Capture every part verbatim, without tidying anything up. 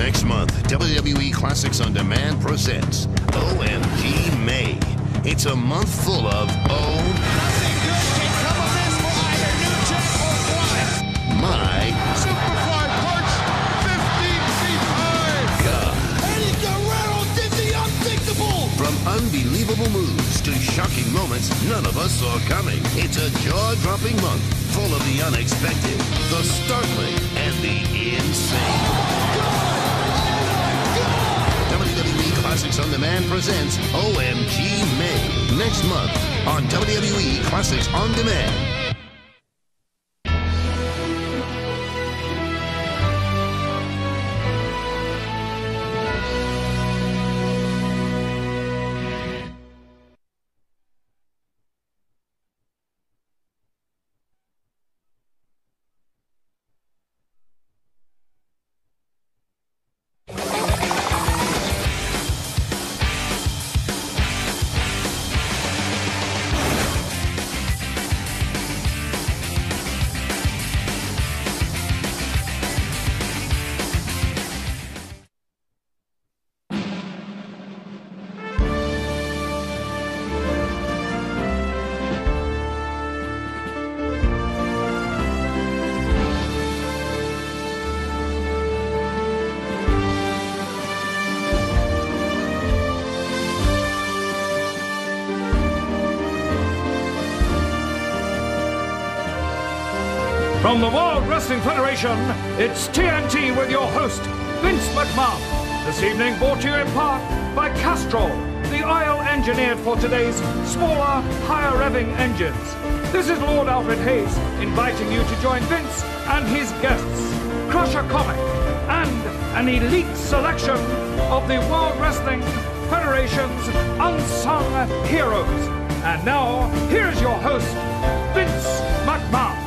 Next month, W W E Classics On Demand presents O M G May. It's a month full of oh, nothing good can come of this for either New Jack or Fly. My Superfly perch fifteen feet high. God. Eddie Guerrero did the unthinkable. From unbelievable moves to shocking moments none of us saw coming. It's a jaw-dropping month full of the unexpected, the startling, and the insane. W W E Classics On Demand presents O M G May next month on W W E Classics On Demand. From the World Wrestling Federation, it's T N T with your host, Vince McMahon. This evening brought to you in part by Castrol, the oil engineered for today's smaller, higher revving engines. This is Lord Alfred Hayes inviting you to join Vince and his guests, Crusher Comic, and an elite selection of the World Wrestling Federation's unsung heroes. And now, here's your host, Vince McMahon.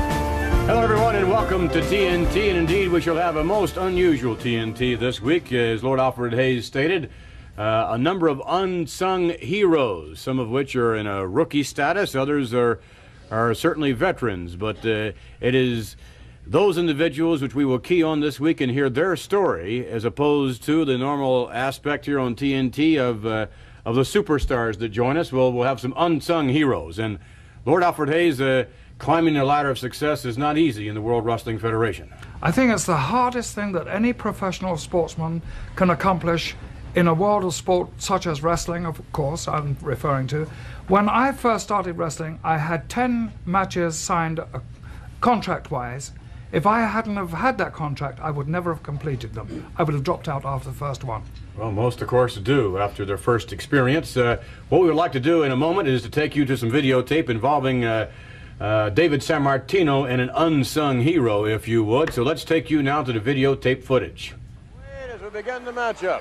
Hello everyone and welcome to T N T, and indeed we shall have a most unusual T N T this week, as Lord Alfred Hayes stated. Uh, a number of unsung heroes, some of which are in a rookie status, others are, are certainly veterans, but uh, it is those individuals which we will key on this week and hear their story, as opposed to the normal aspect here on T N T of, uh, of the superstars that join us. Well, we'll have some unsung heroes, and Lord Alfred Hayes, uh, climbing the ladder of success is not easy in the World Wrestling Federation. I think it's the hardest thing that any professional sportsman can accomplish in a world of sport such as wrestling, of course, I'm referring to. When I first started wrestling, I had ten matches signed uh, contract-wise. If I hadn't have had that contract, I would never have completed them. I would have dropped out after the first one. Well, most, of course, do after their first experience. Uh, what we would like to do in a moment is to take you to some videotape involving uh, Uh, David Sammartino and an unsung hero, if you would. So let's take you now to the videotape footage. Wade as we begin the matchup.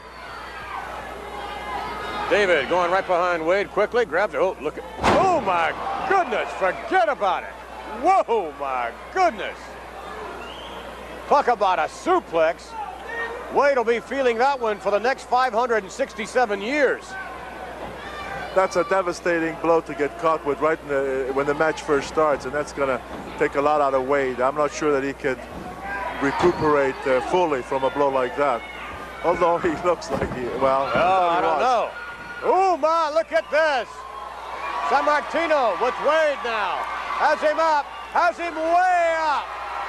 David going right behind Wade quickly, grabs it. Oh, look at, oh my goodness, forget about it. Whoa, my goodness. Talk about a suplex. Wade will be feeling that one for the next five hundred sixty-seven years. That's a devastating blow to get caught with right in the, when the match first starts, and that's going to take a lot out of Wade. I'm not sure that he could recuperate uh, fully from a blow like that. Although he looks like he, well, oh, I I don't know. Oh, my, look at this. Sammartino with Wade now. Has him up, has him way up.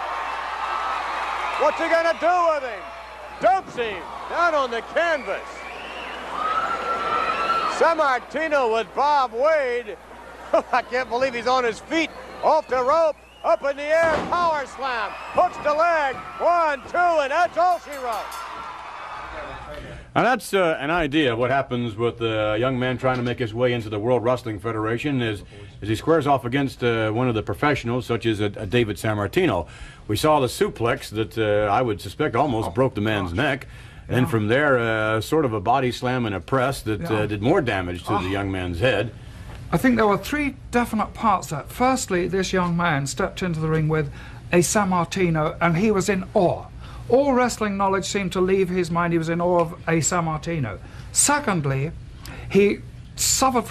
What's he going to do with him? Dumps him down on the canvas. Sammartino with Bob Wade. I can't believe he's on his feet. Off the rope, up in the air, power slam. Hooks the leg. One, two, and that's all she wrote. Now that's uh, an idea of what happens with a young man trying to make his way into the World Wrestling Federation as, as he squares off against uh, one of the professionals, such as a, a David Sammartino. We saw the suplex that uh, I would suspect almost oh, broke the man's gosh. neck. And yeah. from there, uh, sort of a body slam and a press that yeah. uh, did more damage to oh. the young man's head. I think there were three definite parts to that. Firstly, this young man stepped into the ring with a Sammartino, and he was in awe. All wrestling knowledge seemed to leave his mind. He was in awe of a Sammartino. Secondly, he suffered from that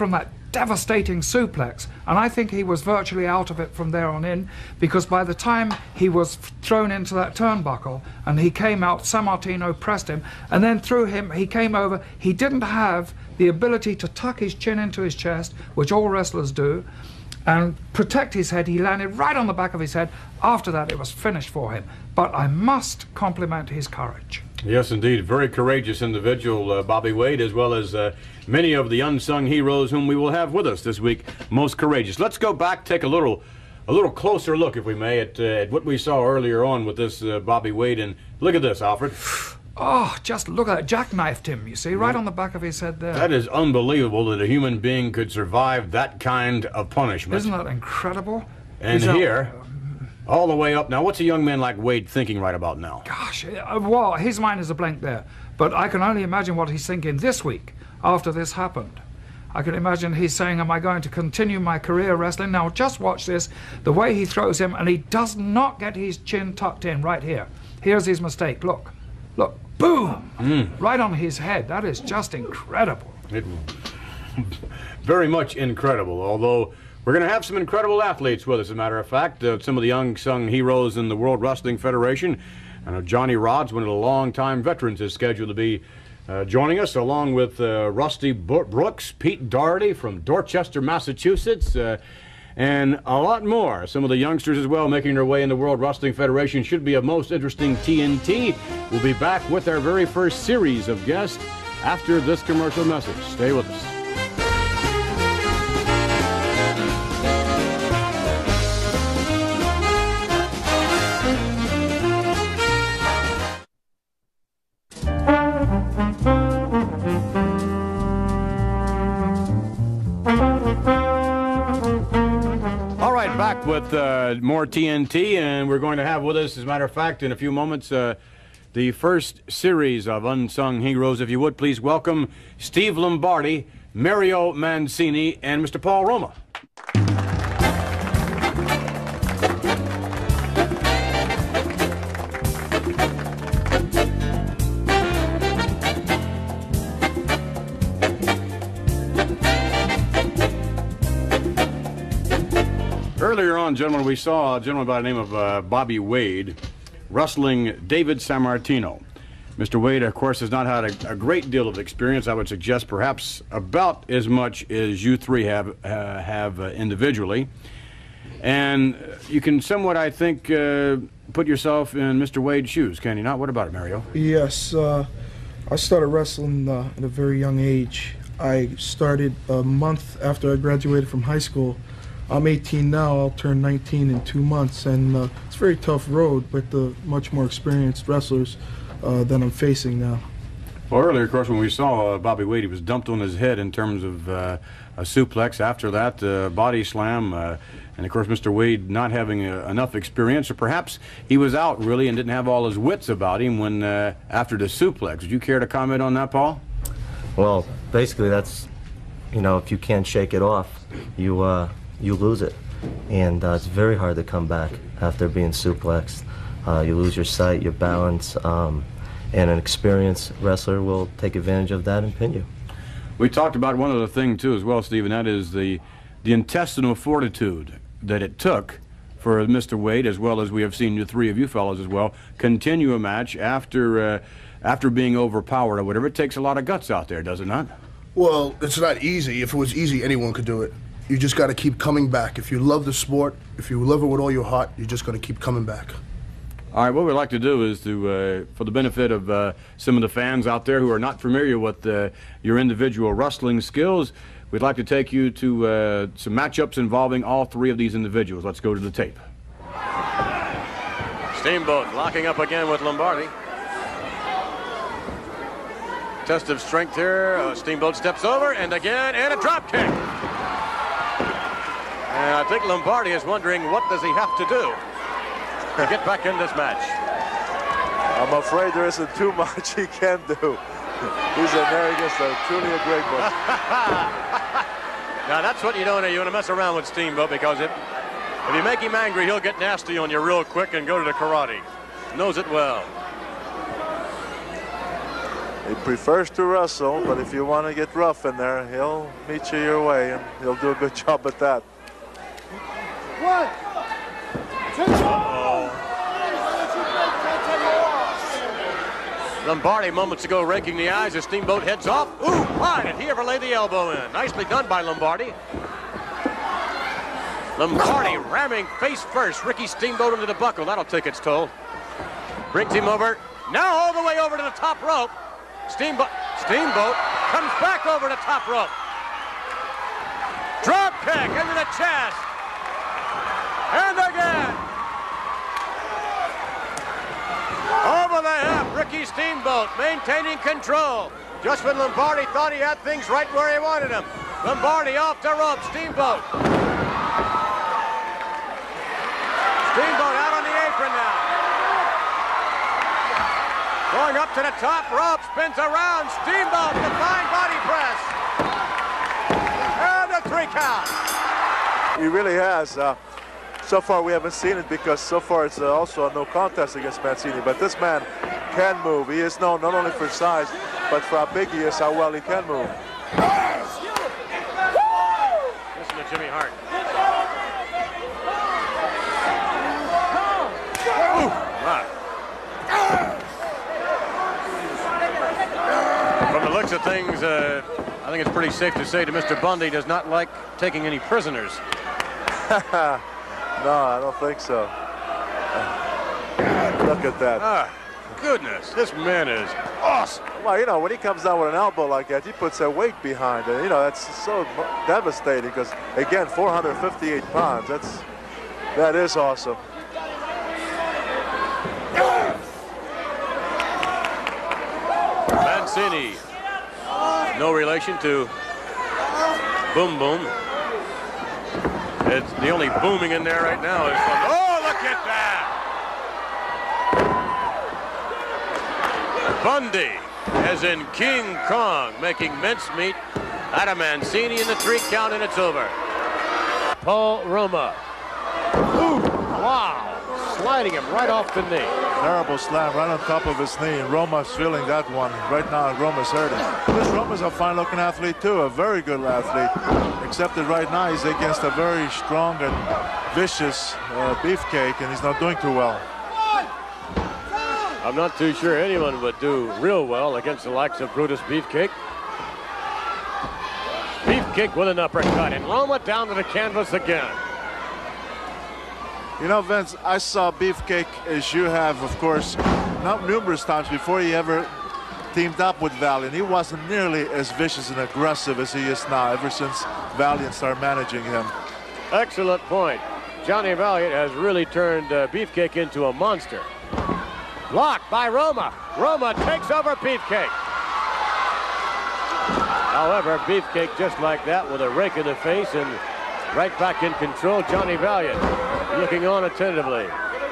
devastating suplex, and I think he was virtually out of it from there on in, because by the time he was thrown into that turnbuckle and he came out, Sammartino pressed him and then threw him, he came over, he didn't have the ability to tuck his chin into his chest, which all wrestlers do, and protect his head. He landed right on the back of his head. After that, it was finished for him. But I must compliment his courage. Yes, indeed. Very courageous individual, uh, Bobby Wade, as well as uh, many of the unsung heroes whom we will have with us this week. Most courageous. Let's go back, take a little a little closer look, if we may, at, uh, at what we saw earlier on with this uh, Bobby Wade. And look at this, Alfred. Oh, just look at that. Jackknifed him, you see, right on the back of his head there. That is unbelievable that a human being could survive that kind of punishment. Isn't that incredible? And He's here, a, all the way up. Now, what's a young man like Wade thinking right about now? Gosh, uh, well, his mind is a blank there. But I can only imagine what he's thinking this week after this happened. I can imagine he's saying, am I going to continue my career wrestling? Now, just watch this. The way he throws him, and he does not get his chin tucked in right here. Here's his mistake. Look. Look. Boom! Mm. Right on his head. That is just incredible. It, very much incredible, although we're going to have some incredible athletes with us, as a matter of fact. Uh, some of the unsung heroes in the World Wrestling Federation. I know Johnny Rodz, one of the longtime veterans, is scheduled to be uh, joining us, along with uh, Rusty Brooks, Pete Dougherty from Dorchester, Massachusetts, uh, and a lot more. Some of the youngsters as well making their way in the World Wrestling Federation. Should be a most interesting T N T. We'll be back with our very first series of guests after this commercial message. Stay with us. Back with uh, more T N T, and we're going to have with us, as a matter of fact, in a few moments, uh, the first series of Unsung Heroes. If you would, please welcome Steve Lombardi, Mario Mancini, and Mister Paul Roma. Earlier on, gentlemen, we saw a gentleman by the name of uh, Bobby Wade wrestling David Sammartino. Mister Wade, of course, has not had a, a great deal of experience. I would suggest perhaps about as much as you three have uh, have uh, individually. And you can somewhat, I think, uh, put yourself in Mister Wade's shoes, can you not? What about it, Mario? Yes. Uh, I started wrestling uh, at a very young age. I started a month after I graduated from high school. I'm eighteen now. I'll turn nineteen in two months, and uh, it's a very tough road with the much more experienced wrestlers uh, than I'm facing now. Well, earlier, of course, when we saw uh, Bobby Wade, he was dumped on his head in terms of uh, a suplex. After that, uh, body slam, uh, and of course, Mister Wade not having uh, enough experience, or perhaps he was out really and didn't have all his wits about him when uh, after the suplex. Would you care to comment on that, Paul? Well, basically, that's, you know, if you can't shake it off, you. Uh, you lose it, and uh, it's very hard to come back after being suplexed. Uh, you lose your sight, your balance, um, and an experienced wrestler will take advantage of that and pin you. We talked about one other thing too as well, Steve, and that is the the intestinal fortitude that it took for Mister Wade, as well as we have seen the three of you fellows as well, continue a match after uh, after being overpowered or whatever. It takes a lot of guts out there, does it not? Well, it's not easy. If it was easy, anyone could do it. You just got to keep coming back. If you love the sport, if you love it with all your heart, you're just going to keep coming back. All right, what we'd like to do is to, uh, for the benefit of uh, some of the fans out there who are not familiar with uh, your individual wrestling skills, we'd like to take you to uh, some matchups involving all three of these individuals. Let's go to the tape. Steamboat locking up again with Lombardi. Test of strength here. Uh, Steamboat steps over, and again, and a drop kick. And I think Lombardi is wondering, what does he have to do to get back in this match? I'm afraid there isn't too much he can do. He's a there against a truly a great one. Now that's what you don't you want to mess around with Steamboat, because if if you make him angry, he'll get nasty on you real quick and go to the karate. Knows it well. He prefers to wrestle, but if you want to get rough in there, he'll meet you your way, and he'll do a good job at that. One, two. Lombardi moments ago raking the eyes as Steamboat heads off. Ooh, why did he ever lay the elbow in? Nicely done by Lombardi. Lombardi ramming face first. Ricky Steamboat into the buckle. That'll take its toll. Brings him over. Now all the way over to the top rope. Steamboat, Steamboat comes back over the top rope. Drop kick into the chest. And again. Over the hip, Ricky Steamboat maintaining control. Just when Lombardi thought he had things right where he wanted them. Lombardi off the rope, Steamboat. Steamboat out on the apron now. Going up to the top rope, spins around. Steamboat, the fine body press. And a three count. He really has. Uh, so far we haven't seen it because so far it's uh, also a no contest against Mancini. But this man can move. He is known not only for size, but for how big he is, how well he can move. Listen to Jimmy Hart. Ooh, my. From the looks of things, uh, I think it's pretty safe to say that Mister Bundy does not like taking any prisoners. No, I don't think so. Look at that. Ah, goodness, this man is awesome. Well, you know, when he comes down with an elbow like that, he puts a weight behind it. You know, that's so devastating because, again, four hundred fifty-eight pounds. That's, that is awesome. Mancini, no relation to Boom Boom. It's the only booming in there right now is from, oh, look at that! Bundy, as in King Kong, making mincemeat out of Mancini in the three count, and it's over. Paul Roma. Ooh, wow. Sliding him right off the knee. Terrible slam right on top of his knee, and Roma's feeling that one. Right now, Roma's hurting. This Roma's a fine-looking athlete, too, a very good athlete. Except that right now he's against a very strong and vicious uh, Beefcake, and he's not doing too well. I'm not too sure anyone would do real well against the likes of Brutus Beefcake. Beefcake with an uppercut, and Roma down to the canvas again. You know, Vince, I saw Beefcake, as you have, of course, not numerous times before he ever teamed up with Valiant. He wasn't nearly as vicious and aggressive as he is now, ever since Valiant started managing him. Excellent point. Johnny Valiant has really turned uh, Beefcake into a monster. Blocked by Roma. Roma takes over Beefcake. However, Beefcake just like that with a rake in the face and right back in control. Johnny Valiant looking on attentively.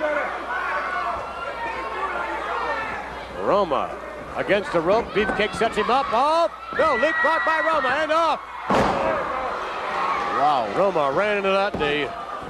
Roma against the rope. Beefcake sets him up. Off. No, leapfrog by Roma and off. Wow. Roma ran into that knee.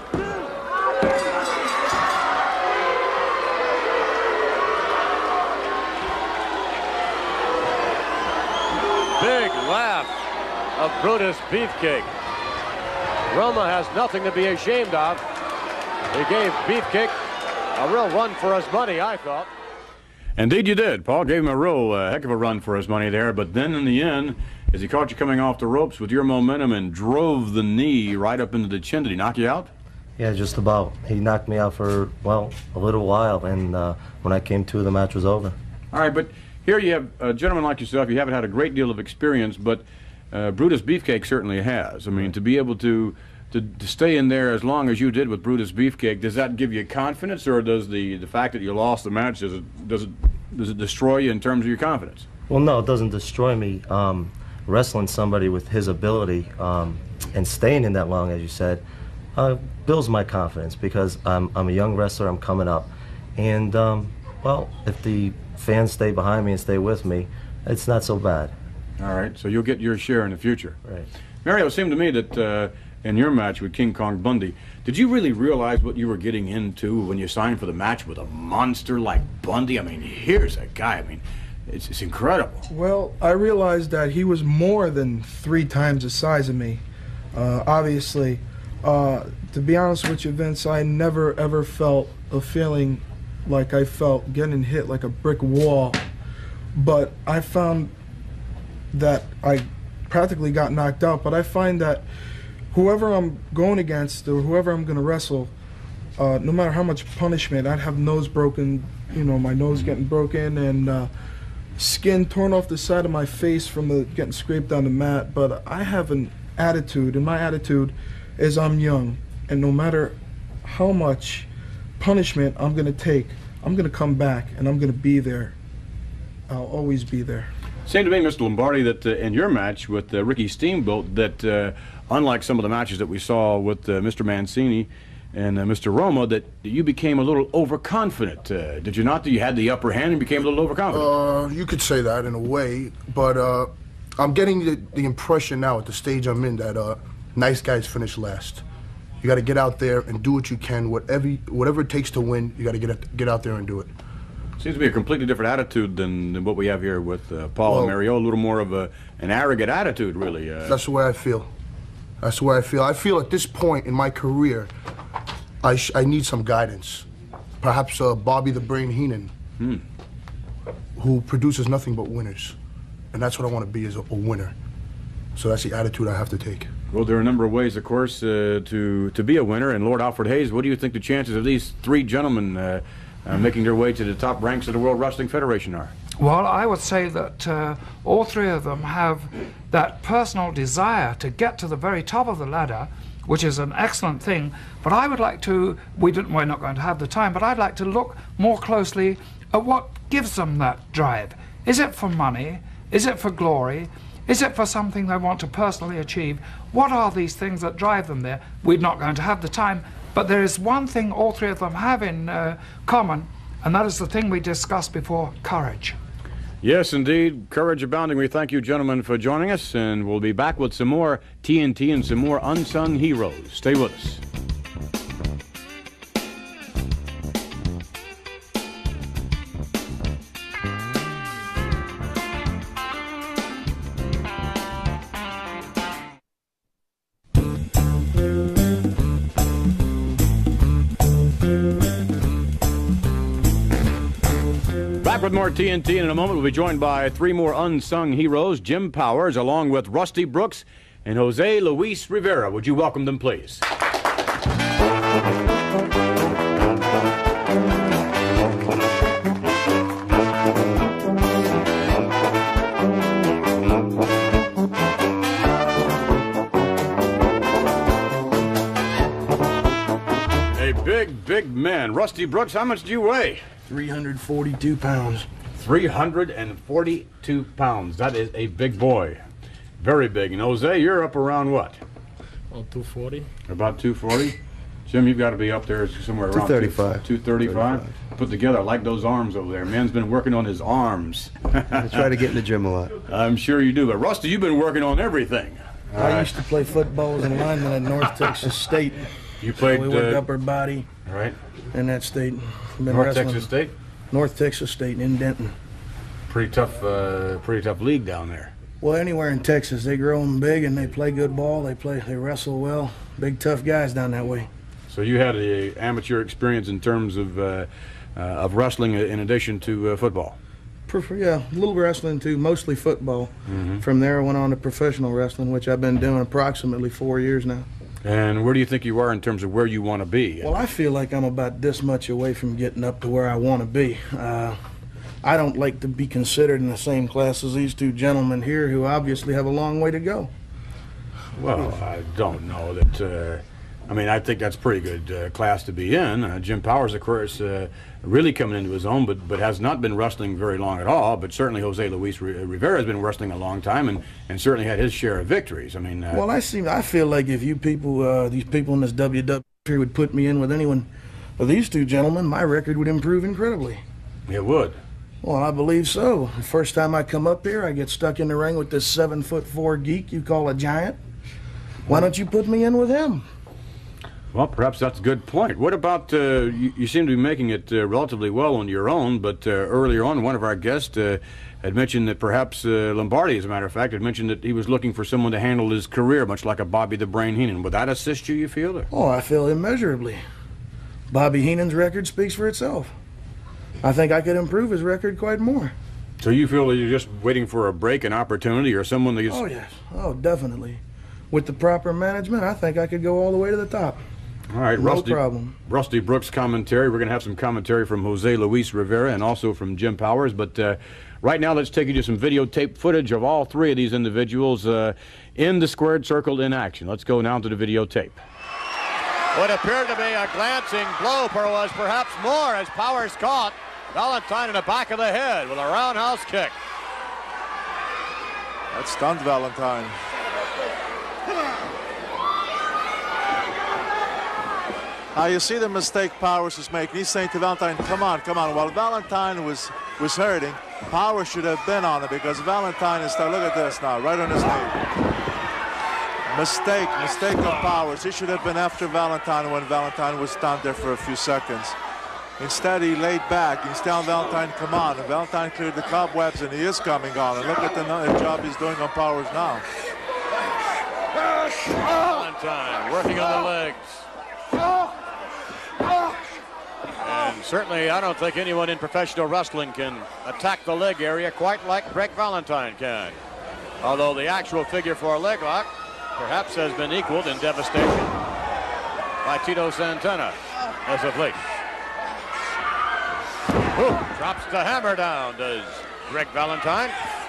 Big laugh of Brutus Beefcake. Roma has nothing to be ashamed of. He gave Beefcake a real run for his money, I thought. Indeed you did. Paul gave him a real uh, heck of a run for his money there, but then in the end, as he caught you coming off the ropes with your momentum and drove the knee right up into the chin, did he knock you out? Yeah, just about. He knocked me out for, well, a little while, and uh, when I came to, the match was over. All right, but here you have a gentleman like yourself. You haven't had a great deal of experience, but uh, Brutus Beefcake certainly has. I mean, to be able to, to to stay in there as long as you did with Brutus Beefcake, does that give you confidence, or does the the fact that you lost the match, does it does it does it destroy you in terms of your confidence? Well, no, it doesn't destroy me. Um, wrestling somebody with his ability um, and staying in that long, as you said, uh, builds my confidence because I'm I'm a young wrestler. I'm coming up, and um, well, if the fans stay behind me and stay with me, it's not so bad. All right, so you'll get your share in the future. Right. Mario, it seemed to me that uh, in your match with King Kong Bundy, did you really realize what you were getting into when you signed for the match with a monster like Bundy? I mean, here's a guy. I mean, it's, it's incredible. Well, I realized that he was more than three times the size of me. Uh, obviously, uh, to be honest with you, Vince, I never ever felt a feeling like I felt getting hit like a brick wall. But I found that I practically got knocked out. But I find that whoever I'm going against or whoever I'm going to wrestle, uh, no matter how much punishment, I'd have nose broken, you know, my nose getting broken and uh, skin torn off the side of my face from the getting scraped on the mat. But I have an attitude, and my attitude is I'm young, and no matter how much punishment I'm going to take, I'm going to come back, and I'm going to be there. I'll always be there. Seemed to me, Mister Lombardi, that uh, in your match with uh, Ricky Steamboat, that uh, unlike some of the matches that we saw with uh, Mister Mancini and uh, Mister Roma, that you became a little overconfident. Uh, did you not? That you had the upper hand and became a little overconfident? Uh, you could say that in a way, but uh, I'm getting the, the impression now at the stage I'm in that uh, nice guys finish last. You got to get out there and do what you can, whatever whatever it takes to win. You got to get get out there and do it. Seems to be a completely different attitude than, than what we have here with uh, Paul well, and Mario. A little more of a, an arrogant attitude, really. Uh, that's the way I feel. That's the way I feel. I feel at this point in my career, I sh I need some guidance. Perhaps uh, Bobby the Brain Heenan, hmm. who produces nothing but winners, and that's what I want to be, is a, a winner. So that's the attitude I have to take. Well, there are a number of ways, of course, uh, to to be a winner. And Lord Alfred Hayes, what do you think the chances of these three gentlemen uh, uh, making their way to the top ranks of the World Wrestling Federation are? Well, I would say that uh, all three of them have that personal desire to get to the very top of the ladder, which is an excellent thing. But I would like to, we didn't, we're not going to have the time, but I'd like to look more closely at what gives them that drive. Is it for money? Is it for glory? Is it for something they want to personally achieve? What are these things that drive them there? We're not going to have the time, but there is one thing all three of them have in uh, common, and that is the thing we discussed before, courage. Yes, indeed. Courage abounding. We thank you, gentlemen, for joining us, and we'll be back with some more T N T and some more unsung heroes. Stay with us. Back with more T N T, and in a moment we'll be joined by three more unsung heroes, Jim Powers, along with Rusty Brooks and Jose Luis Rivera. Would you welcome them, please? A big, big man. Rusty Brooks, how much do you weigh? three hundred forty-two pounds. three hundred forty-two pounds. That is a big boy. Very big. And Jose, you're up around what? About two forty. About two forty? Jim, you've got to be up there somewhere around two thirty-five. two thirty-five? Put together, I like those arms over there. Man's been working on his arms. I try to get in the gym a lot. I'm sure you do. But Rusty, you've been working on everything. I Uh, used to play football as a lineman at North Texas State. You played We worked uh, upper body right? in that state. Been North wrestling. Texas State? North Texas State in Denton. Pretty tough, uh, pretty tough league down there. Well, anywhere in Texas, they grow them big and they play good ball. They play, they wrestle well. Big tough guys down that way. So you had a amateur experience in terms of uh, uh, of wrestling in addition to uh, football. Prefer, yeah, a little wrestling too, mostly football. Mm-hmm. From there, I went on to professional wrestling, which I've been doing approximately four years now. And where do you think you are in terms of where you want to be? Well, I feel like I'm about this much away from getting up to where I want to be. Uh, I don't like to be considered in the same class as these two gentlemen here who obviously have a long way to go. Well, I don't know that. Uh, I mean, I think that's pretty good uh, class to be in. Uh, Jim Powers, of course, uh, really coming into his own, but but has not been wrestling very long at all. But certainly Jose Luis Rivera has been wrestling a long time, and, and certainly had his share of victories. I mean, uh, Well, I see. I feel like if you people, uh, these people in this W W E would put me in with anyone of these two gentlemen, my record would improve incredibly. it would. Well, I believe so. The first time I come up here, I get stuck in the ring with this seven foot four geek you call a giant. Why don't you put me in with him? Well, perhaps that's a good point. What about, uh, you, you seem to be making it uh, relatively well on your own, but uh, earlier on, one of our guests uh, had mentioned that perhaps uh, Lombardi, as a matter of fact, had mentioned that he was looking for someone to handle his career, much like a Bobby the Brain Heenan. Would that assist you, you feel? Or? Oh, I feel immeasurably. Bobby Heenan's record speaks for itself. I think I could improve his record quite more. So you feel that you're just waiting for a break, an opportunity, or someone that gets... Oh, yes. Oh, definitely. With the proper management, I think I could go all the way to the top. All right, no Rusty, problem. Rusty Brooks commentary. We're going to have some commentary from Jose Luis Rivera and also from Jim Powers. But uh, right now, let's take you to some videotape footage of all three of these individuals uh, in the squared circle in action. Let's go now to the videotape. What appeared to be a glancing blow was perhaps more as Powers caught Valentine in the back of the head with a roundhouse kick. That stunned Valentine. Now you see the mistake Powers is making. He's saying to Valentine, come on, come on. While Valentine was, was hurting, Powers should have been on it because Valentine is, look at this now, right on his knee. Mistake, mistake of Powers. He should have been after Valentine when Valentine was stunned there for a few seconds. Instead, he laid back. He's telling Valentine, come on. And Valentine cleared the cobwebs, and he is coming on. And look at the, the job he's doing on Powers now. Valentine working on the legs. And certainly, I don't think anyone in professional wrestling can attack the leg area quite like Greg Valentine can. Although the actual figure for a leg lock perhaps has been equaled in devastation by Tito Santana as of late. Ooh, drops the hammer down, does Greg Valentine.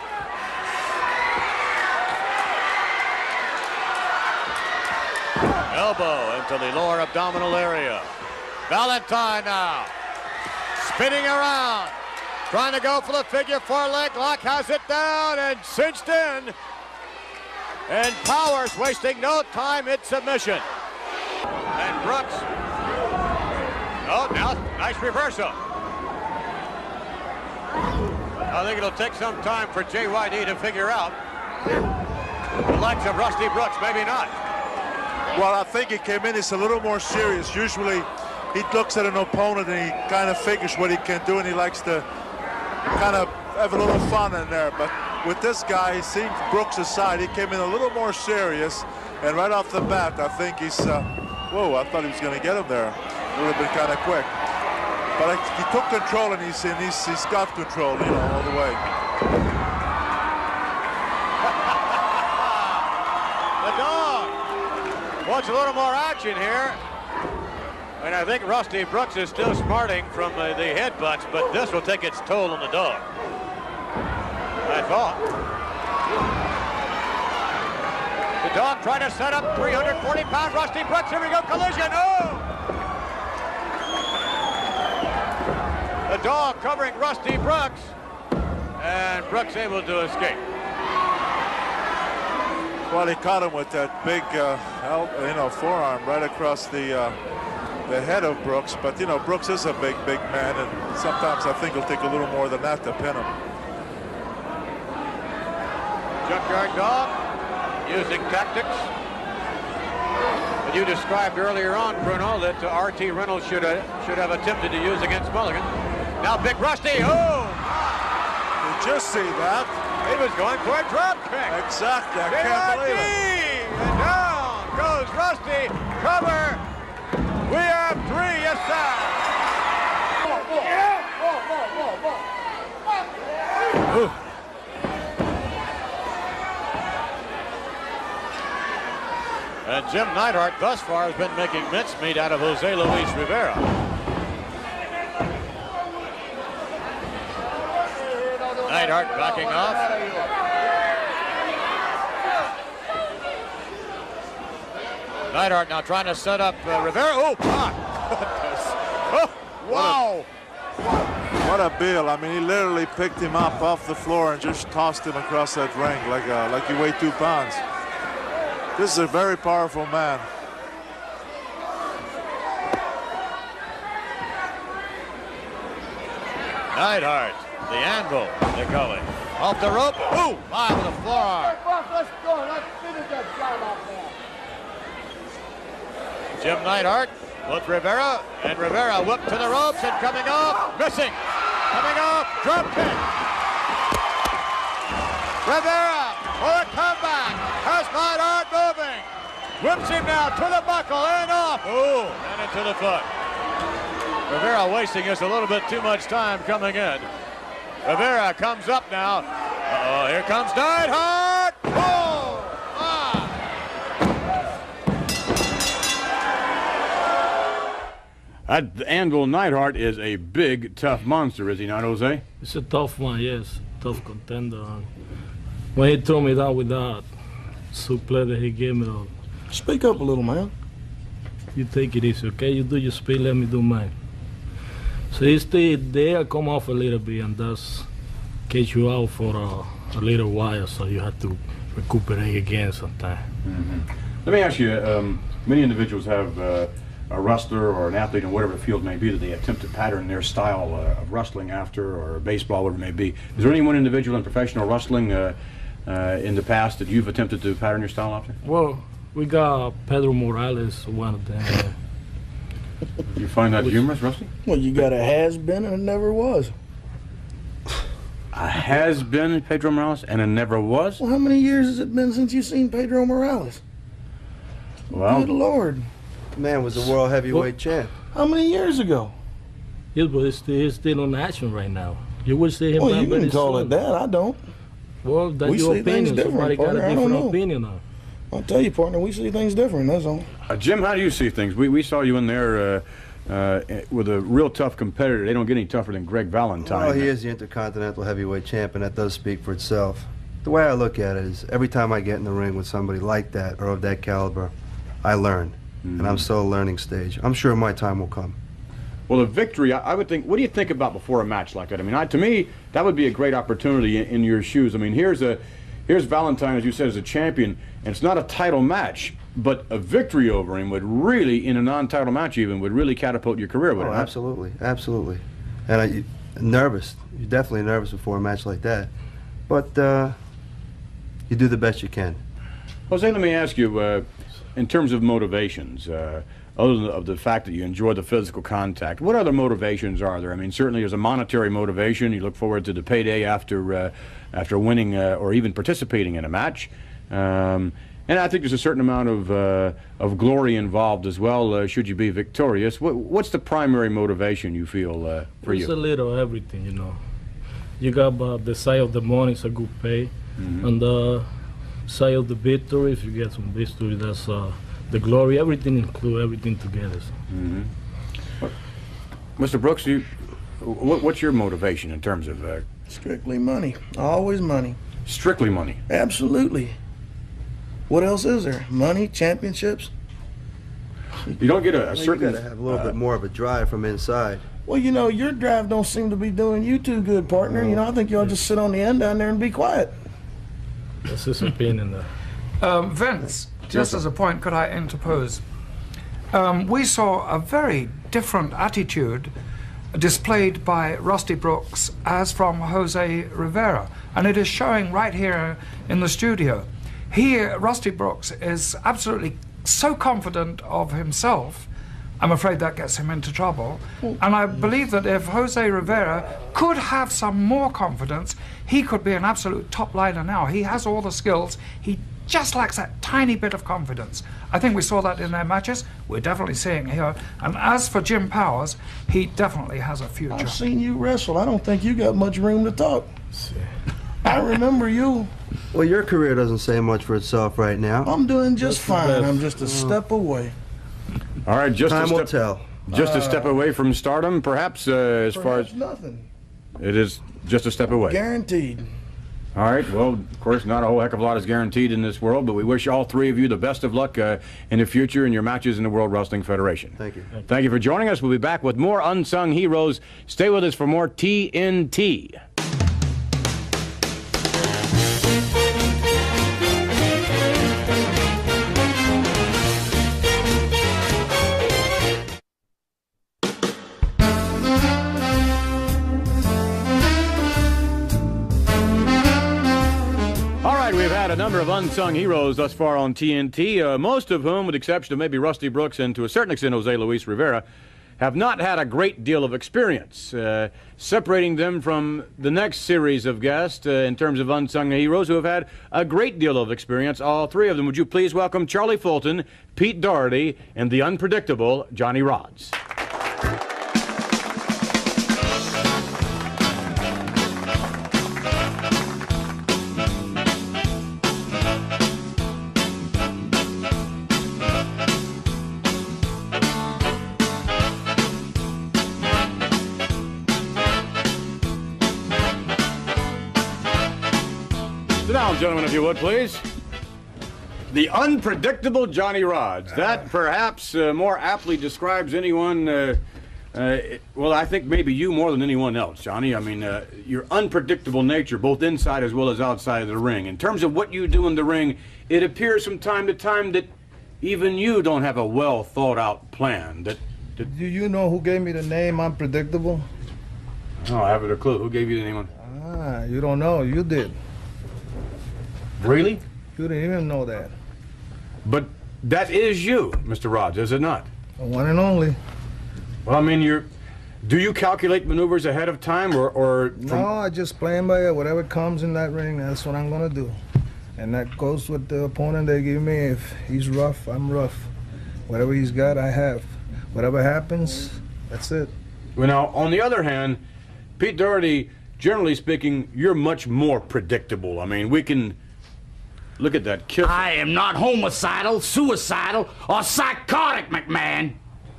Elbow into the lower abdominal area. Valentine now spinning around, trying to go for the figure four leg lock, has it down and cinched in. And Powers wasting no time in submission. And Brooks. Oh, now nice reversal. I think it'll take some time for J Y D to figure out the likes of Rusty Brooks, maybe not. Well, I think he came in, he's a little more serious. Usually he looks at an opponent and he kind of figures what he can do and he likes to kind of have a little fun in there. But with this guy, seeing Brooks' side, he came in a little more serious. And right off the bat, I think he's, uh, whoa, I thought he was going to get him there. It would have been kind of quick. But I, he took control and he's, and he's, he's got control, you know, all the way. The dog wants a little more action here. And I think Rusty Brooks is still smarting from uh, the headbutts, but this will take its toll on the dog. I thought. The dog trying to set up three hundred forty pound Rusty Brooks. Here we go, collision. Oh! The dog covering Rusty Brooks, and Brooks able to escape. Well, he caught him with that big, uh, you know, forearm right across the uh, the head of Brooks. But you know, Brooks is a big, big man, and sometimes I think it'll take a little more than that to pin him. Junkyard dog using tactics. And you described earlier on, Bruno, that uh, R T Reynolds should have should have attempted to use against Mulligan. Now Big Rusty, oh! Did you see that? He was going for a drop kick. Exactly, I can't believe it. And down goes Rusty. Cover. We have three, yes sir. Ooh. And Jim Neidhart thus far has been making mincemeat out of Jose Luis Rivera. Neidhart backing off. Neidhart now trying to set up uh, Rivera. Oh, my goodness. Oh, wow. What a bill. I mean, he literally picked him up off the floor and just tossed him across that ring like, a, like he weighed two pounds. This is a very powerful man. Neidhart, the anvil, they call it. Off the rope. Ooh, my with a forearm. Let's go. Let's finish that job out there. Jim Neidhart with Rivera, and Rivera whipped to the ropes and coming off, missing. Coming off, drop kick. Rivera for a comeback. Has Neidhart moving. Whips him now to the buckle and off. Ooh, and into the foot. Rivera wasting us a little bit too much time coming in. Rivera comes up now. Uh-oh, here comes Neidhart. Oh, ah. That Anvil Neidhart is a big, tough monster, is he not, Jose? It's a tough one, yes. Tough contender. When he threw me down with that suplex that he gave me, Speak up a little, man. you take it easy, okay? You do your speed, let me do mine. So he stayed there, come off a little bit, and that's catch you out for a, a little while, so you have to recuperate again sometime. Mm-hmm. Let me ask you, um, many individuals have uh, a wrestler or an athlete in whatever the field may be that they attempt to pattern their style uh, of wrestling after, or baseball, whatever it may be. Is there any one individual in professional wrestling uh, uh, in the past that you've attempted to pattern your style after? Well, we got Pedro Morales, one of them. You find that humorous, Rusty? Well, you got a has-been and a never was. A has-been Pedro Morales and a never was? Well, how many years has it been since you've seen Pedro Morales? Well, good Lord. Man was a world heavyweight well, champ. How many years ago? Yes, but he's still, he's still on action right now. You would see him. Well, you can call it that. I don't. Well, that's we your see opinion. Things Somebody different, got a partner. different opinion on. I'll tell you, partner, we see things different, that's all. Uh, Jim, how do you see things? We, we saw you in there uh, uh, with a real tough competitor. They don't get any tougher than Greg Valentine. Well, he is the Intercontinental Heavyweight Champ, and that does speak for itself. The way I look at it is every time I get in the ring with somebody like that or of that caliber, I learn. Mm-hmm. And I'm still a learning stage. I'm sure my time will come. Well, a victory, I, I would think, what do you think about before a match like that? I mean, I, to me, that would be a great opportunity in, in your shoes. I mean, here's a here's Valentine, as you said, as a champion, and it's not a title match, but a victory over him would really, in a non-title match even, would really catapult your career, would oh, it? Absolutely, absolutely. And I, you, nervous. You're definitely nervous before a match like that. But uh, you do the best you can. Jose, let me ask you, uh, in terms of motivations, uh, other than of the fact that you enjoy the physical contact, what other motivations are there? I mean, certainly there's a monetary motivation. You look forward to the payday after uh, after winning uh, or even participating in a match. Um, and I think there's a certain amount of uh, of glory involved as well, uh, should you be victorious. What, what's the primary motivation you feel uh, for it's you? It's a little everything, you know. You got uh, the side of the money, it's a good pay. Mm-hmm. And the side of the victory, if you get some victory, that's uh, the glory. Everything include everything together. So. Mm-hmm. Mister Brooks, you, what, what's your motivation in terms of? Uh, Strictly money. Always money. Strictly money. Absolutely. What else is there? Money, championships. You don't get a, a well, certain. You gotta have a little uh, bit more of a drive from inside. Well, you know, your drive don't seem to be doing you too good, partner. You know, I think you ought to just sit on the end down there and be quiet. That's his opinion, though. Um, Vince, just as a point, could I interpose? Um, we saw a very different attitude displayed by Rusty Brooks as from Jose Rivera, and it is showing right here in the studio. He, Rusty Brooks, is absolutely so confident of himself. I'm afraid that gets him into trouble. And I believe that if Jose Rivera could have some more confidence, he could be an absolute top liner now. He has all the skills. He just lacks that tiny bit of confidence. I think we saw that in their matches. We're definitely seeing here. And as for Jim Powers, he definitely has a future. I've seen you wrestle. I don't think you got much room to talk. I remember you. Well, your career doesn't say much for itself right now. I'm doing just fine. I'm just a step away. All right, just Time a step, will tell. Just Uh, a step away from stardom, perhaps, uh, as Perhaps far as nothing. it is just a step away. Guaranteed. All right, well, of course, not a whole heck of a lot is guaranteed in this world, but we wish all three of you the best of luck uh, in the future in your matches in the World Wrestling Federation. Thank you. Thank you for joining us. We'll be back with more Unsung Heroes. Stay with us for more T N T. A number of unsung heroes thus far on T N T, uh, most of whom, with the exception of maybe Rusty Brooks and to a certain extent Jose Luis Rivera, have not had a great deal of experience, uh, separating them from the next series of guests uh, in terms of unsung heroes who have had a great deal of experience, all three of them. Would you please welcome Charlie Fulton, Pete Dougherty, and the unpredictable Johnny Rodz. Sit down, gentlemen, if you would, please. The unpredictable Johnny Rodz. That perhaps uh, more aptly describes anyone, uh, uh, well, I think maybe you more than anyone else, Johnny. I mean, uh, your unpredictable nature, both inside as well as outside of the ring. In terms of what you do in the ring, it appears from time to time that even you don't have a well thought out plan. That, that... Do you know who gave me the name Unpredictable? Oh, I haven't a clue. Who gave you the name? Ah, you don't know. You did. Really? You didn't even know that. But that is you, Mister Rodz, is it not? The one and only. Well, I mean, you're... Do you calculate maneuvers ahead of time, or... or from... No, I just plan by it. Whatever comes in that ring, that's what I'm going to do. And that goes with the opponent they give me. If he's rough, I'm rough. Whatever he's got, I have. Whatever happens, that's it. Well, now, on the other hand, Pete Dougherty, generally speaking, you're much more predictable. I mean, we can... Look at that kiss. I am not homicidal, suicidal, or psychotic, McMahon.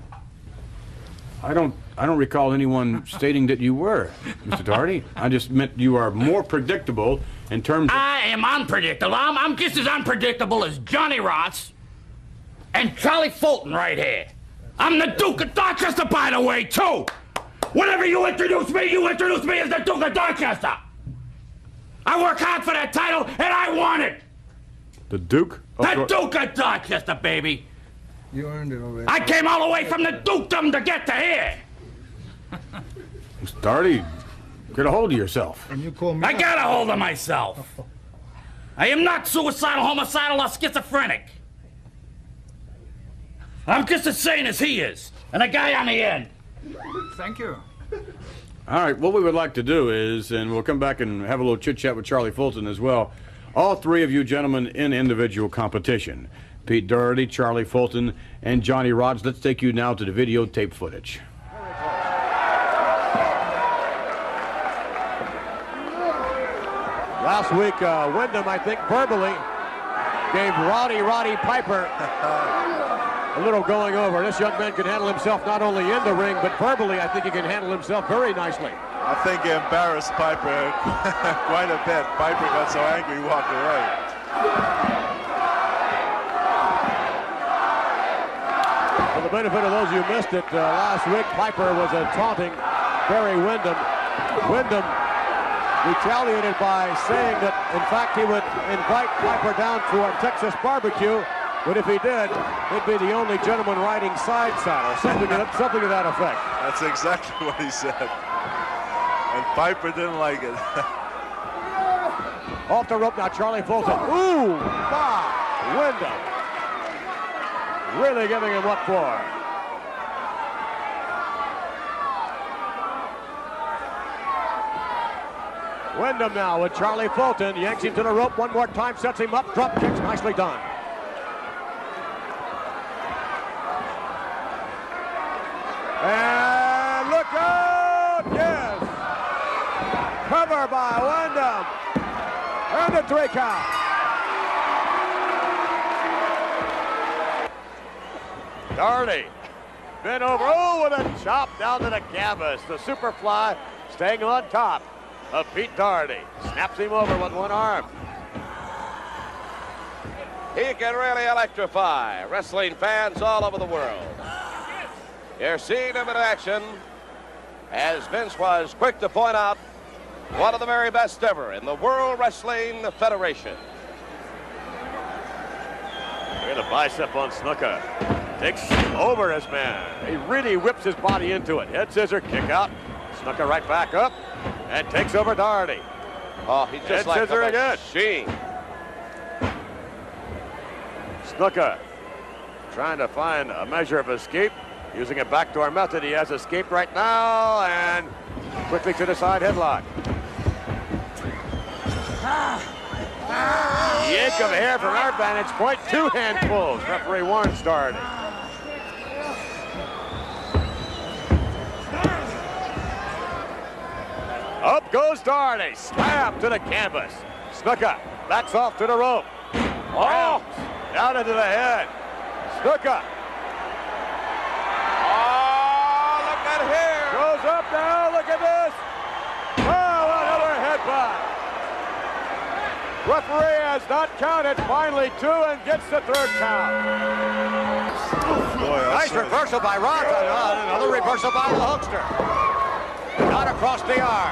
I don't I don't recall anyone stating that you were, Mister Dougherty. I just meant you are more predictable in terms of... I am unpredictable. I'm, I'm just as unpredictable as Johnny Rodz and Charlie Fulton right here. I'm the Duke of Dorchester, by the way, too. Whenever you introduce me, you introduce me as the Duke of Dorchester. I work hard for that title, and I want it. The Duke? The Duke of Dorchester, baby. You earned it already. I came all the way from the dukedom to get to here. Mister Dougherty, get a hold of yourself. And you call me I got a hold of myself. I am not suicidal, homicidal, or schizophrenic. I'm just as sane as he is, and a guy on the end. Thank you. All right, what we would like to do is, and we'll come back and have a little chit-chat with Charlie Fulton as well, all three of you gentlemen in individual competition. Pete Dougherty, Charlie Fulton, and Johnny Rodz. Let's take you now to the videotape footage. Last week, uh, Wyndham, I think, verbally gave Roddy Roddy Piper a little going over. This young man can handle himself not only in the ring, but verbally, I think he can handle himself very nicely. I think he embarrassed Piper quite a bit. Piper got so angry he walked away. For the benefit of those who missed it, uh, last week Piper was uh, taunting Barry Wyndham. Wyndham retaliated by saying that, in fact, he would invite Piper down to a Texas barbecue, but if he did, he'd be the only gentleman riding side saddle, something to, something to that effect. That's exactly what he said. And Piper didn't like it. Off the rope now, Charlie Fulton. Ooh, my, Wyndham. Really giving him what for. Wyndham now with Charlie Fulton. Yanks him to the rope one more time, sets him up, drop kicks, nicely done. And look out, yes. Cover by Wyndham. And a three count. Dougherty bent over, oh, with a chop down to the canvas. The Superfly staying on top of Pete Dougherty. Snaps him over with one arm. He can really electrify wrestling fans all over the world. You're seeing him in action, as Vince was quick to point out, one of the very best ever in the World Wrestling Federation. Look at the bicep on Snuka. Takes over his man. He really whips his body into it. Head scissor, kick out. Snuka right back up and takes over Dougherty. Oh, he's just Head like scissor a again. machine. Snuka trying to find a measure of escape. Using a backdoor method, he has escaped right now, and quickly to the side headlock. Yank of hair from our vantage point, two hand pulls. Referee warns Dougherty. Up goes Dougherty, slam to the canvas. Snuka backs off to the rope. Oh, down into the head. Snuka. Oh, look at here. Goes up now, look at this. Oh, another headbutt. Referee has not counted, finally two, and gets the third count. Boy, nice reversal by Rodz, uh, another reversal by the Hulkster. Not across the arm.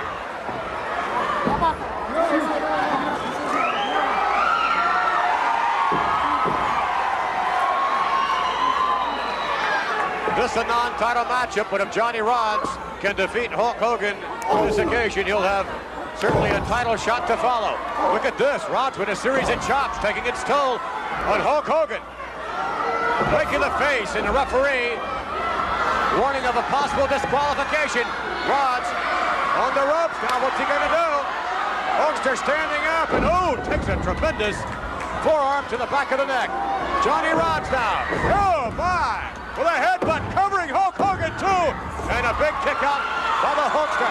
This is a non-title matchup, but if Johnny Rodz can defeat Hulk Hogan on this occasion, he'll have certainly a title shot to follow. Look at this, Rodz with a series of chops, taking its toll on Hulk Hogan. Break in the face, and the referee warning of a possible disqualification. Rodz on the ropes now, what's he gonna do? Hulkster standing up, and oh, takes a tremendous forearm to the back of the neck. Johnny Rodz now, oh my, with a headbutt covering Hulk Hogan too, and a big kick out by the Hulkster.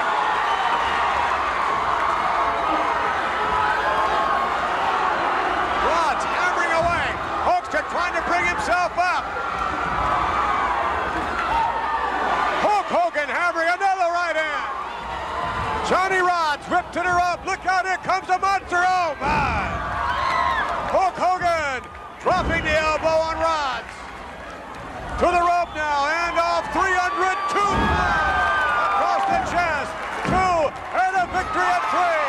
Rodz hammering away, Hulkster trying to bring himself up. Hulk Hogan hammering another right hand. Johnny Rodz ripped to the rope. Look out, here comes a monster. Oh my! Hulk Hogan dropping the elbow on Rodz. To the rope now, and off three hundred two across the chest. Two, and a victory at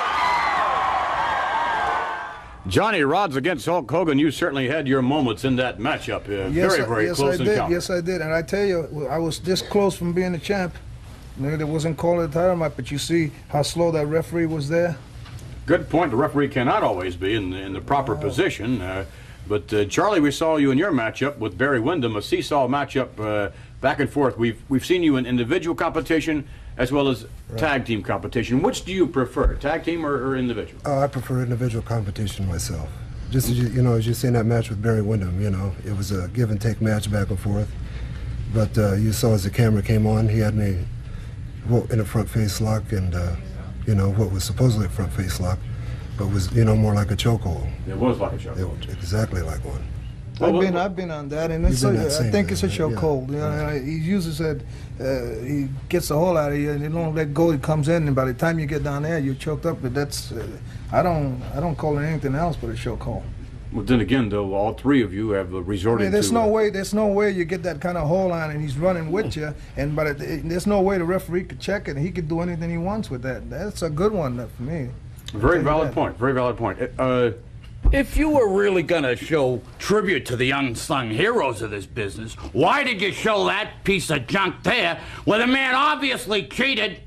three. Johnny Rodz against Hulk Hogan, you certainly had your moments in that matchup. Uh, yes, very, very yes, close I encounter. did. Yes, I did. And I tell you, I was this close from being the champ. Maybe it wasn't called a title match, but you see how slow that referee was there? Good point. The referee cannot always be in, in the proper position. Uh, but, uh, Charlie, we saw you in your matchup with Barry Windham, a seesaw matchup uh, back and forth. We've, we've seen you in individual competition as well as right. tag team competition. Which do you prefer, tag team or, or individual? Oh, I prefer individual competition myself. Just as you, you know, as you see in that match with Barry Windham, you know, it was a give and take match back and forth. But uh, you saw as the camera came on, he had me in a front face lock, and uh, you know, what was supposedly a front face lock, but was, you know, more like a chokehold. It was like a chokehold. Exactly like one. I've been, I've been on that, and it's a, I think it's a chokehold. You know, right. He uses it. Uh, he gets the hole out of you, and you don't let go. He comes in, and by the time you get down there, you're choked up. But that's, uh, I don't, I don't call it anything else but a chokehold. Well, then again, though, all three of you have resorted I mean, there's to... no way, there's no way you get that kind of hold on and he's running with you, and but it, there's no way the referee could check it, and he could do anything he wants with that. That's a good one for me. Very valid point, very valid point. Uh, if you were really going to show tribute to the unsung heroes of this business, why did you show that piece of junk there where the man obviously cheated?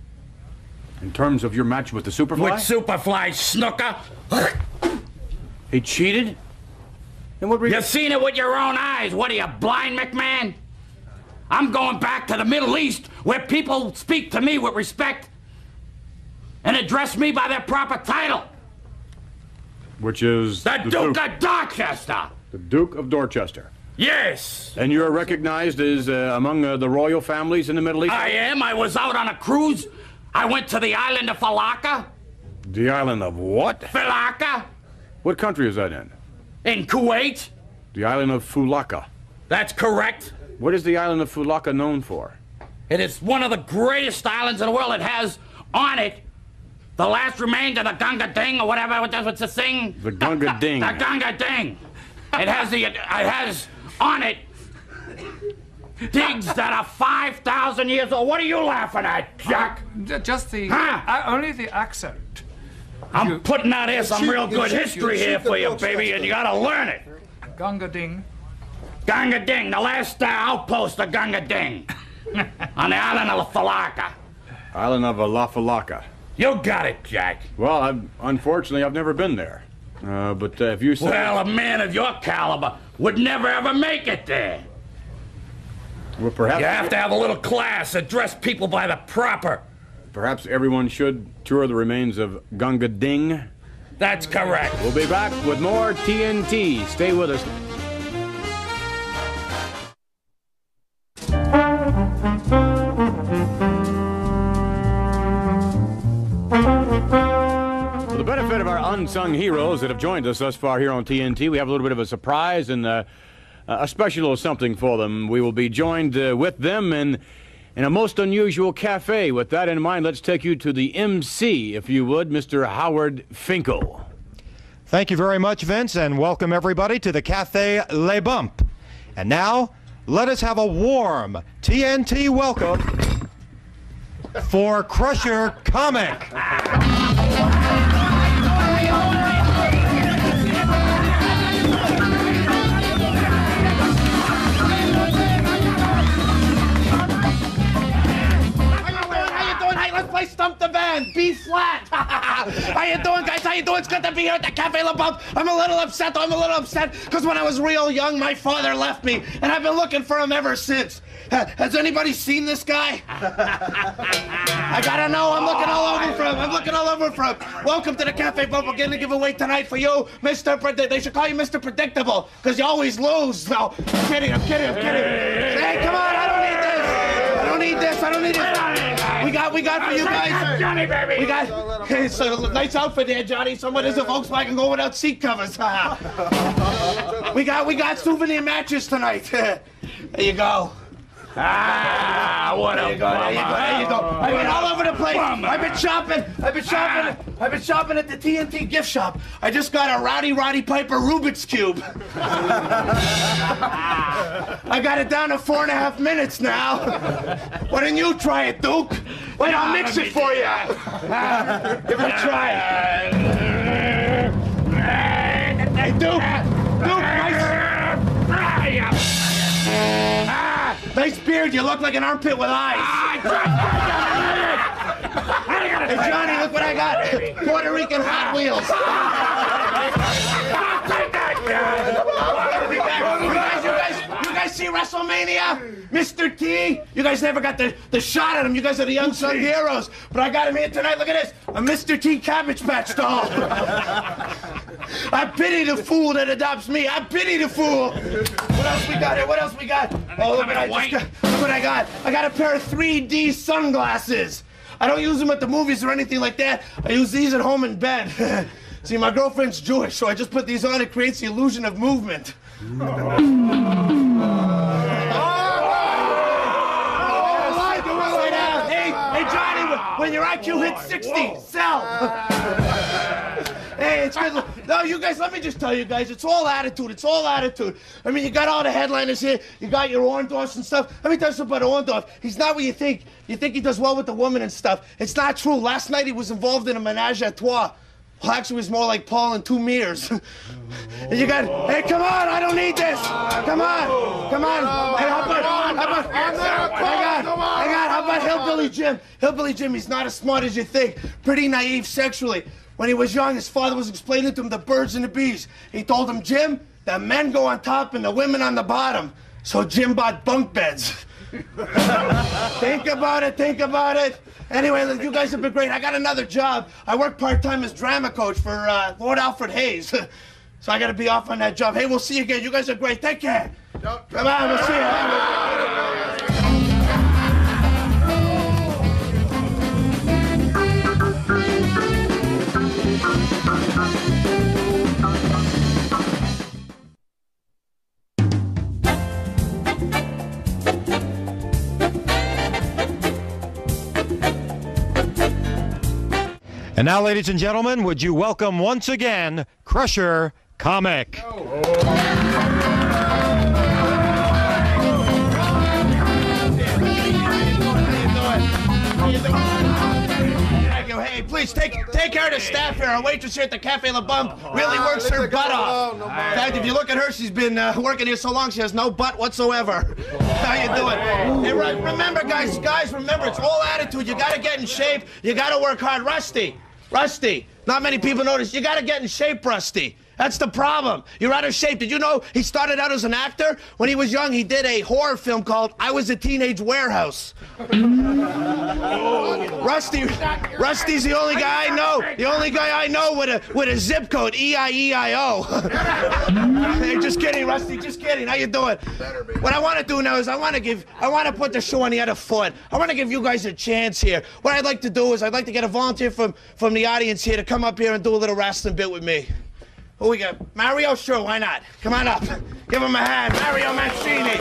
In terms of your match with the Superfly? With Superfly Snooker? He cheated? And what You've seen it with your own eyes. What are you, blind, McMahon? I'm going back to the Middle East where people speak to me with respect and address me by their proper title. Which is... The, the Duke, Duke of Dorchester. The Duke of Dorchester. Yes. And you're recognized as uh, among uh, the royal families in the Middle East? I am. I was out on a cruise. I went to the island of Falaka. The island of what? Falaka. What country is that in? In Kuwait. The island of Fulaka. That's correct. What is the island of Fulaka known for? It is one of the greatest islands in the world. It has on it the last remains of the Gunga Ding, or whatever, what's the thing? The Gunga Ding. The Gunga Ding. It has the, it has on it digs that are five thousand years old. What are you laughing at, Jack? Uh, just the, huh? uh, only the accent. I'm you, putting out here some cheat, real good cheat, history you here for you, books, baby, and you gotta learn it. Gunga Ding. Gunga Ding, the last uh, outpost of Gunga Ding. On the island of Falaka. Island of La Falaka. You got it, Jack. Well, I've, unfortunately, I've never been there. Uh, but uh, if you say... Well, a man of your caliber would never ever make it there. Well, perhaps You have to have a little class, address people by the proper. Perhaps everyone should tour the remains of Gunga Ding. That's correct. We'll be back with more T N T. Stay with us. For the benefit of our unsung heroes that have joined us thus far here on T N T, we have a little bit of a surprise and uh, a special little something for them. We will be joined uh, with them in, in a most unusual cafe. With that in mind, let's take you to the M C, if you would, Mister Howard Finkel. Thank you very much, Vince, and welcome everybody to the Cafe Le Bump. And now, let us have a warm T N T welcome for Crusher Comic. Play Stump the Band, B flat. How you doing, guys? How you doing? It's good to be here at the Cafe Le Bump. I'm a little upset, though. I'm a little upset because when I was real young, my father left me, and I've been looking for him ever since. Ha has anybody seen this guy? I gotta know. I'm looking all over for him. I'm looking all over for him. Welcome to the Cafe Bump. We're getting a giveaway tonight for you, Mister Predict. They should call you Mister Predictable because you always lose. No, I'm kidding. I'm kidding. I'm kidding. Hey, come on. I don't need this. I don't need this. I don't need this. We got, we got for you guys. Johnny, baby. We got. Hey, so nice outfit there, Johnny. Someone is a Volkswagen go without seat covers. we got, we got souvenir matches tonight. There you go. Ah, what there a you go, there you go, there you go. I've been all over the place. Bummer. I've been shopping. I've been shopping. I've been shopping at the T N T gift shop. I just got a Rowdy Roddy Piper Rubik's Cube. I got it down to four and a half minutes now. Why don't you try it, Duke? Wait, I'll mix it for you. Give it a try. Hey, Duke. Duke, nice. Nice beard. You look like an armpit with eyes. Hey, Johnny, look what I got. Puerto Rican Hot Wheels. You guys, you guys, you guys see WrestleMania? Mister T? You guys never got the, the shot at him. You guys are the unsung heroes. But I got him here tonight. Look at this. A Mister T Cabbage Patch doll. I pity the fool that adopts me. I pity the fool. What else we got here? What else we got? Oh, look what I just got. Look what I got. I got a pair of three D sunglasses. I don't use them at the movies or anything like that. I use these at home in bed. See, my girlfriend's Jewish, so I just put these on. It creates the illusion of movement. When your I Q hits sixty, sell. Hey, it's good. No, you guys, let me just tell you guys, it's all attitude. It's all attitude. I mean, you got all the headliners here. You got your Orndorffs and stuff. Let me tell you something about Orndorff. He's not what you think. You think he does well with the woman and stuff. It's not true. Last night he was involved in a menage a trois. Well, actually, it was more like Paul and two mirrors. And you got, hey, come on, I don't need this. Come on, come on. Hey, how about, how about, hang on, hang on, how about Hillbilly Jim? Hillbilly Jim, he's not as smart as you think. Pretty naive sexually. When he was young, his father was explaining to him the birds and the bees. He told him, Jim, the men go on top and the women on the bottom. So Jim bought bunk beds. Think about it, think about it. Anyway, you guys have been great. I got another job. I work part-time as drama coach for uh, Lord Alfred Hayes. So I got to be off on that job. Hey, we'll see you again. You guys are great. Take care. Come on, we'll see you. And now, ladies and gentlemen, would you welcome once again Crusher Comic. Hey, please take take care of the staff here. Our waitress here at the Cafe Le Bump really works her butt off. In fact, if you look at her, she's been uh, working here so long she has no butt whatsoever. How you doing? Hey, re remember, guys, guys, remember, it's all attitude. You got to get in shape. You got to work hard. Rusty, Rusty. Not many people notice. You got to get in shape, Rusty. That's the problem. You're out of shape. Did you know he started out as an actor? When he was young, he did a horror film called I Was a Teenage Warehouse. Rusty, Rusty's the only guy I know. The only guy I know with a with a zip code, E I E I O. Hey, just kidding, Rusty. Just kidding. How you doing? What I want to do now is I want to give, I want to put the show on the other foot. I want to give you guys a chance here. What I'd like to do is I'd like to get a volunteer from from the audience here to come up here and do a little wrestling bit with me. Who we got? Mario? Sure, why not? Come on up. Give him a hand. Mario Mancini.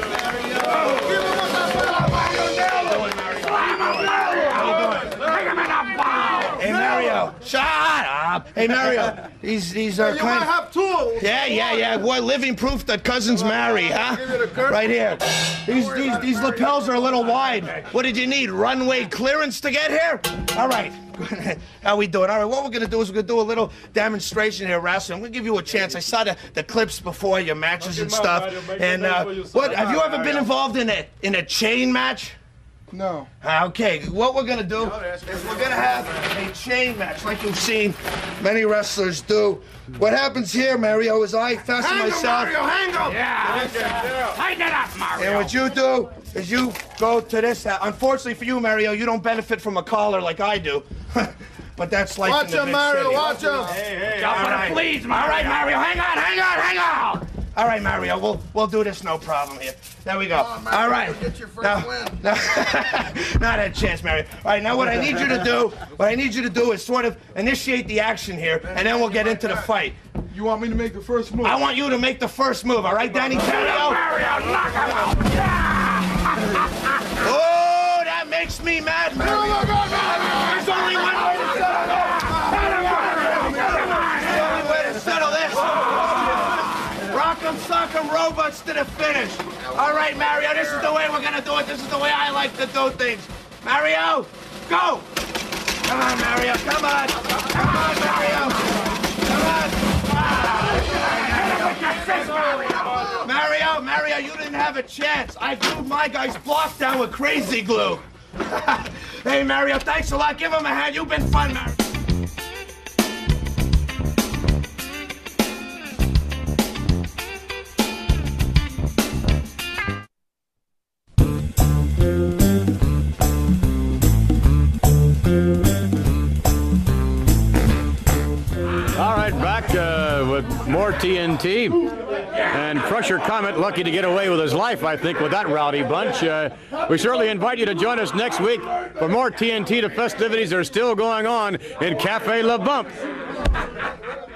Hey, Mario. Shut up. Hey, Mario. These, these are you kind might have tools. Yeah, yeah, yeah. Boy, living proof that cousins marry, huh? Right here. These, these, these lapels are a little wide. What did you need? Runway clearance to get here? All right. How we doing? All right, what we're going to do is we're going to do a little demonstration here, wrestling. I'm going to give you a chance. I saw the, the clips before, your matches and stuff. And uh, what, have you ever been involved in a, in a chain match? No. Uh, okay, what we're going to do is we're going to have a chain match like you've seen many wrestlers do. What happens here, Mario, is I fasten Hang myself. Him, Mario, hang him! Yeah, tighten it up, Mario. And what you do is you go to this. Uh, unfortunately for you, Mario, you don't benefit from a collar like I do. But that's life Watch in the him, big Mario, city. watch him. Hey, hey, all right. Please, Mario. All right, Mario, hang on, hang on, hang on. All right, Mario, we'll we'll do this, no problem here. There we go. On, Mario, all right. Get your first now, win. Now, not a chance, Mario. All right, now what I need you to do, what I need you to do is sort of initiate the action here, and then we'll get into the fight. You want me to make the first move? I want you to make the first move, all right, Danny Terrio? Mario, knock him out. Yeah. Oh, that makes me mad, Mario. There's only one way to settle this. There's only way to settle this. Rock'em sock'em robots to the finish. All right, Mario, this is the way we're gonna do it. This is the way I like to do things. Mario, go! Come on, Mario, come on! Come on, Mario! Come on! Ah. Mario, Mario, you didn't have a chance. I glued my guy's block down with crazy glue. Hey, Mario, thanks a lot. Give him a hand. You've been fun, Mario. All right, back uh, with more T N T. And Crusher Comet, lucky to get away with his life, I think, with that rowdy bunch. Uh, we certainly invite you to join us next week for more T N T. The festivities are still going on in Cafe La Bump.